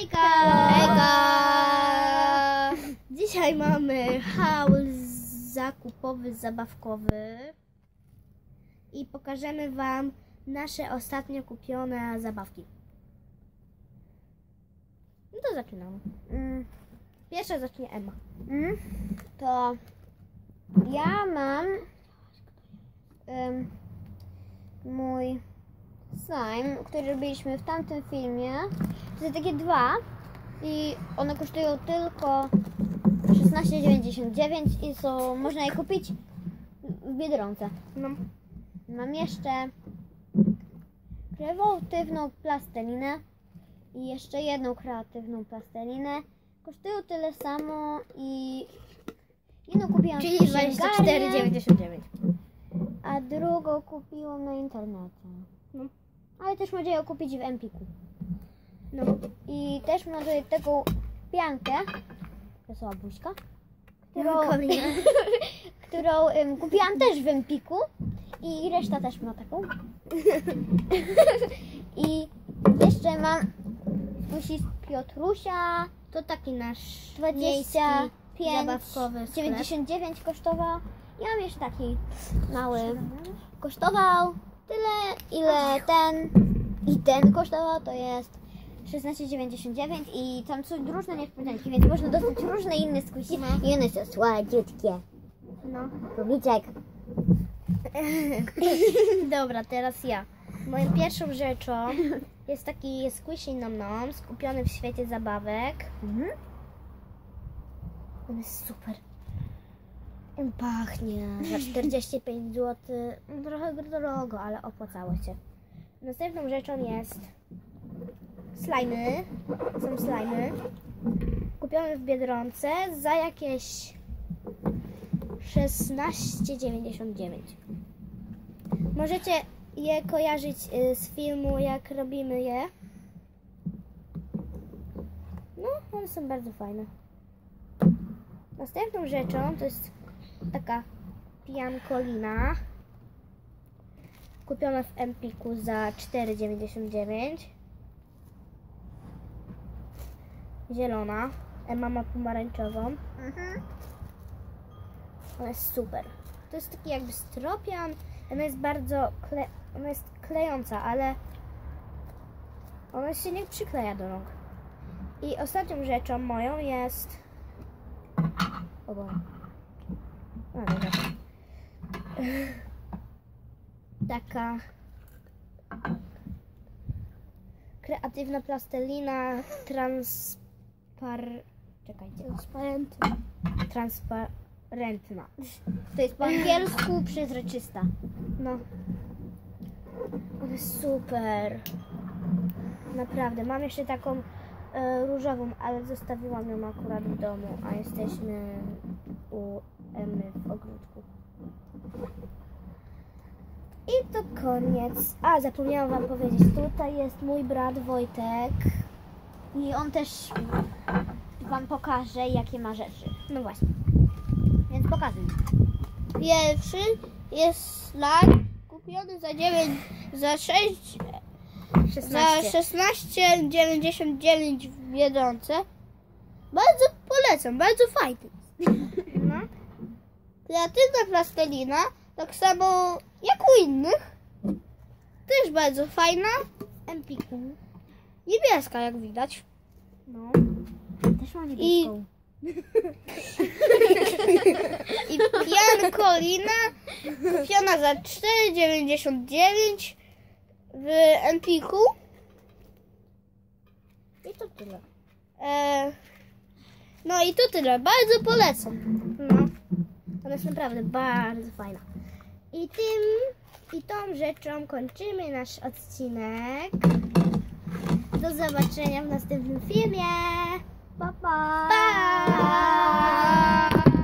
Hejka! Hejka! Dzisiaj mamy haul zakupowy, zabawkowy i pokażemy Wam nasze ostatnio kupione zabawki. No to zaczynamy. Pierwsza zacznie Emma. To ja mam mój slime, który robiliśmy w tamtym filmie. To są takie dwa i one kosztują tylko 16,99 i można je kupić w Biedronce. No. Mam jeszcze kreatywną plastelinę i jeszcze jedną kreatywną plastelinę. Kosztują tyle samo i jedną kupiłam Czyli w księgarni, 24,99. a drugą kupiłam na internecie. No. Ale też można ją kupić w Empiku. No. I też mam tutaj taką piankę, to jest buźka, którą kupiłam też w Empiku i reszta też ma taką. I jeszcze mam uścisk Piotrusia, To taki nasz 25 zabawkowy sklep. 99 kosztował. Ja mam jeszcze taki mały. Kosztował tyle, ile ten i ten kosztował, to jest 16,99 i tam są różne niespodzianki, więc można dostać różne inne squishy i one są sładziutkie. No. Kubiczek. Dobra, teraz ja. Moją pierwszą rzeczą jest taki squishy nom skupiony w świecie zabawek. On jest super. On pachnie za 45 zł. Trochę drogo, ale opłacało się. Następną rzeczą jest slajmy. Są slajmy. Kupione w Biedronce za jakieś 16,99. Możecie je kojarzyć z filmu, jak robimy je. No, one są bardzo fajne. Następną rzeczą to jest taka piankolina. Kupiona w Empiku za 4,99. Zielona. Emma ma pomarańczową. Ona jest super. To jest taki jakby stropian. Ona jest bardzo ona jest klejąca, ale ona się nie przykleja do rąk. I ostatnią rzeczą moją jest taka kreatywna plastelina transparentna. To jest po angielsku przezroczysta. No. Ona jest super. Naprawdę. Mam jeszcze taką różową, ale zostawiłam ją akurat w domu, a jesteśmy u Emmy w ogródku. I to koniec. A, zapomniałam Wam powiedzieć, tutaj jest mój brat Wojtek. I on też Wam pokaże, jakie ma rzeczy. No właśnie. Więc pokazuj. Pierwszy jest slime kupiony za 16,99 w Biedronce. Bardzo polecam, bardzo fajny. No. Kreatywna plastelina, tak samo jak u innych. Też bardzo fajna. Empiku. Niebieska, jak widać. No. Też mam niebieską. I piankolina kupiona za 4,99 w Empiku. I to tyle. No i to tyle. Bardzo polecam. No. Ona jest naprawdę bardzo fajna. I tą rzeczą kończymy nasz odcinek. Do zobaczenia w następnym filmie. Pa, pa! Pa!